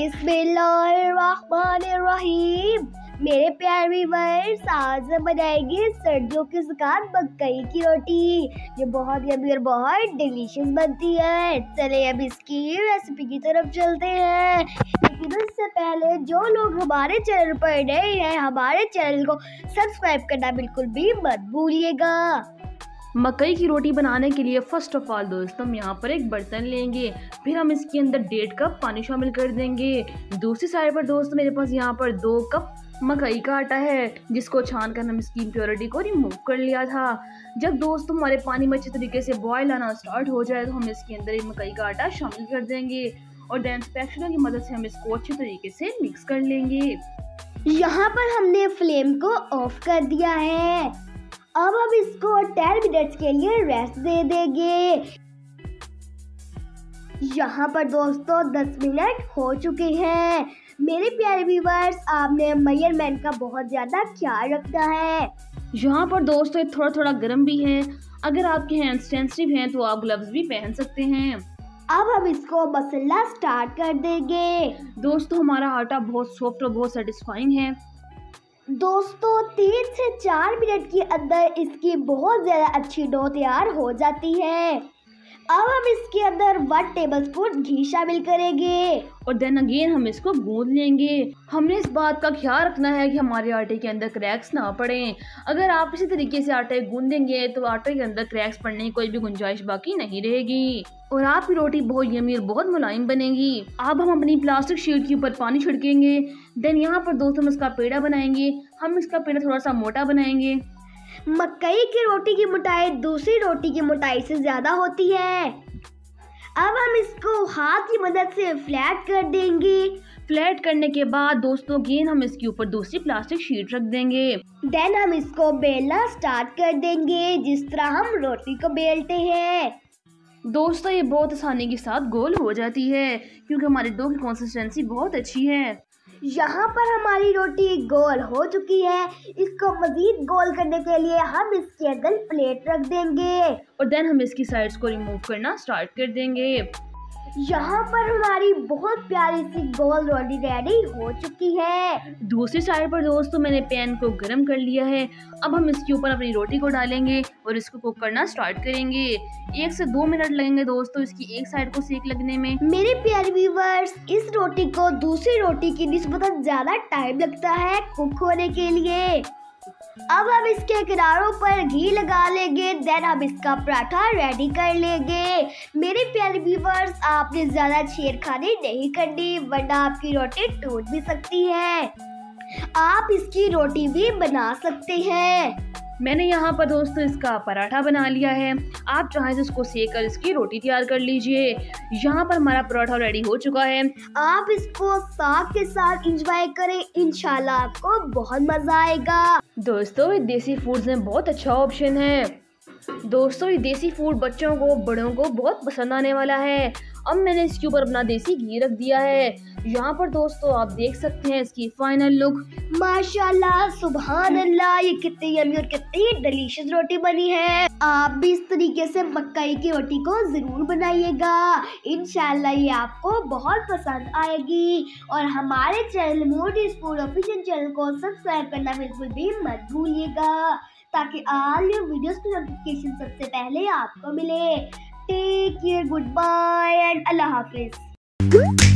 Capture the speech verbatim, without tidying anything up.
बिस्मिल्लाहिर्रहमानिर्रहीम। मेरे प्यारे व्यूअर्स, आज हम बनाएंगे सर्दियों के जुकाम मकई की रोटी, जो बहुत यम्मी और बहुत डिलीशियस बनती है। चले अब इसकी रेसिपी की तरफ चलते हैं। लेकिन उससे पहले जो लोग हमारे चैनल पर नए हैं, हमारे चैनल को सब्सक्राइब करना बिल्कुल भी मत भूलिएगा। मकई की रोटी बनाने के लिए फर्स्ट ऑफ ऑल दोस्तों हम यहाँ पर एक बर्तन लेंगे, फिर हम इसके अंदर डेढ़ कप पानी शामिल कर देंगे। दूसरी साइड पर दोस्तों मेरे पास यहाँ पर दो कप मकई का आटा है, जिसको छान कर हम इसकी इम्प्योरिटी को रिमूव कर लिया था। जब दोस्तों हमारे पानी में अच्छे तरीके से बॉयल आना स्टार्ट हो जाए तो हम इसके अंदर एक मकई का आटा शामिल कर देंगे और देन स्पैचुला की मदद से हम इसको अच्छे तरीके से मिक्स कर लेंगे। यहाँ पर हमने फ्लेम को ऑफ कर दिया है। अब हम इसको टेन मिनट्स के लिए रेस्ट दे देंगे। यहाँ पर दोस्तों दस मिनट हो चुके हैं। मेरे प्यारे व्यूअर्स, आपने मेजरमेंट का बहुत ज्यादा ख्याल रखना है। यहाँ पर दोस्तों थोड़ा थोड़ा गर्म भी है, अगर आपके हैंड सेंसिटिव हैं तो आप ग्लव्स भी पहन सकते हैं। अब हम इसको मसलना स्टार्ट कर देंगे। दोस्तों हमारा आटा बहुत सॉफ्ट और बहुत सेटिस्फाइंग है। दोस्तों तीन से चार मिनट के अंदर इसकी बहुत ज़्यादा अच्छी डो तैयार हो जाती है। अब हम इसके अंदर वन टेबलस्पून घी शामिल करेंगे और देन अगेन हम इसको गूंद लेंगे। हमने इस बात का ख्याल रखना है कि हमारे आटे के अंदर क्रैक्स ना पड़े। अगर आप इसी तरीके से आटे गूंदेंगे तो आटे के अंदर क्रैक्स पड़ने की कोई भी गुंजाइश बाकी नहीं रहेगी और आपकी रोटी बहुत यम्मी और बहुत मुलायम बनेगी। अब हम अपनी प्लास्टिक शीट के ऊपर पानी छिड़केंगे। देन यहाँ पर दोस्तों हम इसका पेड़ा बनाएंगे। हम इसका पेड़ा थोड़ा सा मोटा बनाएंगे। मकई की रोटी की मोटाई दूसरी रोटी की मोटाई से ज्यादा होती है। अब हम इसको हाथ की मदद से फ्लैट कर देंगे। फ्लैट करने के बाद दोस्तों अगेन हम इसके ऊपर दूसरी प्लास्टिक शीट रख देंगे। देन हम इसको बेलना स्टार्ट कर देंगे, जिस तरह हम रोटी को बेलते हैं। दोस्तों ये बहुत आसानी के साथ गोल हो जाती है क्योंकि हमारे डो की कंसिस्टेंसी बहुत अच्छी है। यहाँ पर हमारी रोटी गोल हो चुकी है। इसको मजीद गोल करने के लिए हम इसके अंदर प्लेट रख देंगे और देन हम इसकी साइड्स को रिमूव करना स्टार्ट कर देंगे। यहाँ पर हमारी बहुत प्यारी सी गोल रोटी रेडी हो चुकी है। दूसरी साइड पर दोस्तों मैंने पैन को गर्म कर लिया है। अब हम इसके ऊपर अपनी रोटी को डालेंगे और इसको कुक करना स्टार्ट करेंगे। एक से दो मिनट लगेंगे दोस्तों इसकी एक साइड को सेक लगने में। मेरे प्यारे व्यूअर्स, इस रोटी को दूसरी रोटी की निस्बतन ज्यादा टाइम लगता है कुक होने के लिए। अब हम इसके किनारों पर घी लगा लेंगे। देन हम इसका पराठा रेडी कर लेंगे। मेरे प्यारे व्यूअर्स, आपने ज्यादा छेड़खानी नहीं करनी वरना आपकी रोटी टूट भी सकती है। आप इसकी रोटी भी बना सकते हैं। मैंने यहाँ पर दोस्तों इसका पराठा बना लिया है। आप चाहें तो इसको सेक कर इसकी रोटी तैयार कर लीजिए। यहाँ पर हमारा पराठा रेडी हो चुका है। आप इसको साग के साथ एंजॉय करें, इंशाल्लाह आपको बहुत मजा आएगा। दोस्तों ये देसी फूड्स में बहुत अच्छा ऑप्शन है। दोस्तों ये देसी फूड बच्चों को बड़ों को बहुत पसंद आने वाला है। अब मैंने इसके ऊपर अपना देसी घी रख दिया है। यहाँ पर दोस्तों आप देख सकते हैं इसकी फाइनल लुक। माशाल्लाह, सुभान अल्लाह, ये कितनी यम्मी और कितनी डिलीशियस रोटी बनी है। आप भी इस तरीके से मकई की रोटी को जरूर बनाइएगा, इंशाल्लाह ये आपको बहुत पसंद आएगी। और हमारे channel Modi's food official channel को सब्सक्राइब करना बिल्कुल भी मत भूलिएगा, ताकि ऑल न्यू वीडियोस की नोटिफिकेशन सबसे पहले आपको मिले। Take care, good bye and अल्लाह हाफिज।